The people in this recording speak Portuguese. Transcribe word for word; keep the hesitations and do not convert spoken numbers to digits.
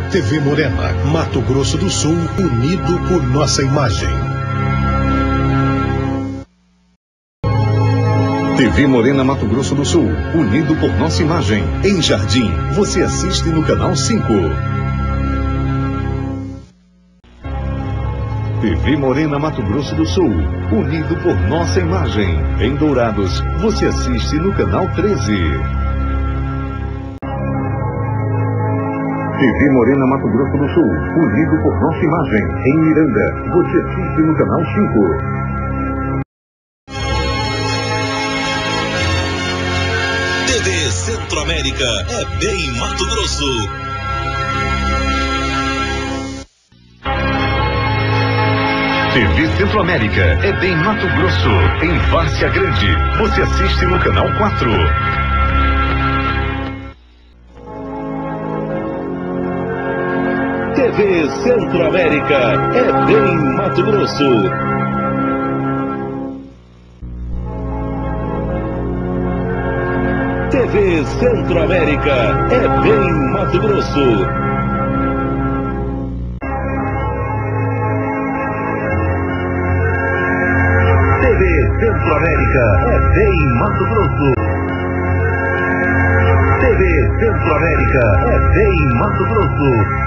T V Morena, Mato Grosso do Sul, unido por nossa imagem. T V Morena, Mato Grosso do Sul, unido por nossa imagem. Em Jardim, você assiste no canal cinco. T V Morena, Mato Grosso do Sul, unido por nossa imagem. Em Dourados, você assiste no canal treze. T V Morena, Mato Grosso do Sul, unido por nossa imagem. Em Miranda, você assiste no canal cinco. T V Centro-América é bem Mato Grosso. T V Centro-América é bem Mato Grosso, em Várzea Grande. Você assiste no canal quatro. T V Centro-América é bem Mato Grosso. T V Centro-América é bem Mato Grosso. T V Centro-América é bem Mato Grosso. T V Centro-América é bem Mato Grosso.